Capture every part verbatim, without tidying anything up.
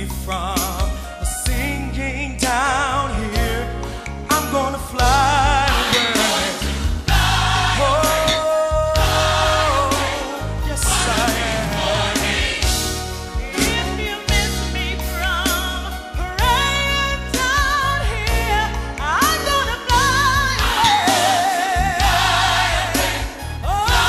me from the sinking down here. I'm gonna fly away. Oh, yes I am. If you miss me from praying down here, I'm gonna fly away. Oh,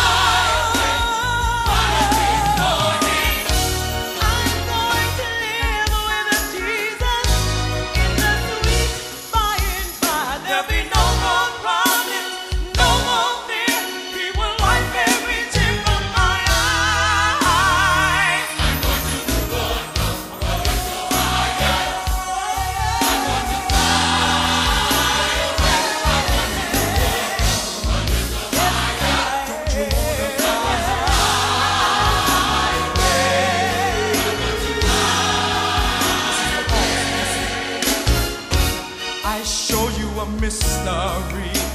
I'm going to live with Jesus in the sweet by and by. There'll be no more problems, no more fear. He will wipe every tear from my eye. I'm going to the Lord. I'm going to fly away. I'm going to fly away. Don't you wanna fly away? I show you a mystery.